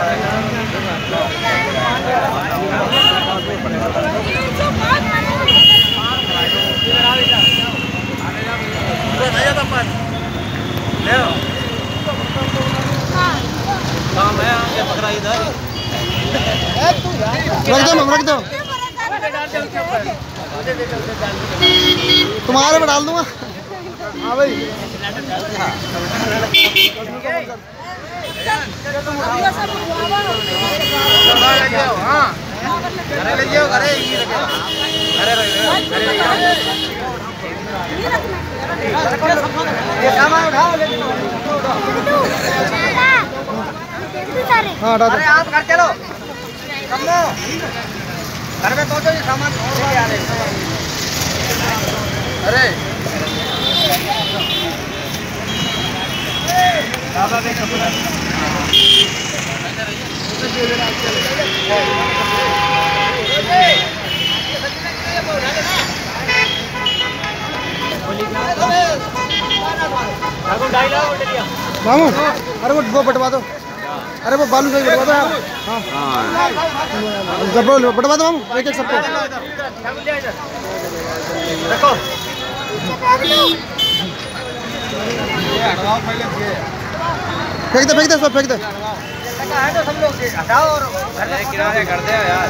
रख दो तुम्हारे में डाल दूंगा। हाँ भाई हाँ अरे आप घर चलो घर में पहुंचो, ये सामान लेके आ रहे। अरे मामू अरे वो बटवा दो, अरे वो बालू सही बटवा दो यार। हाँ जब बटवा दो मामू एक एक सबको। फेंक दे सब फेंक दे। सब लोग हटाओ और किनारे कर दे यार।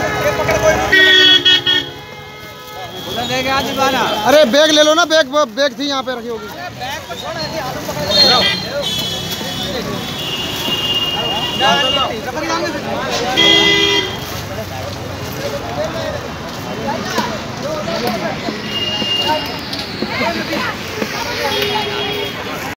अरे बैग ले लो ना, बैग थी यहाँ पे रखी होगी।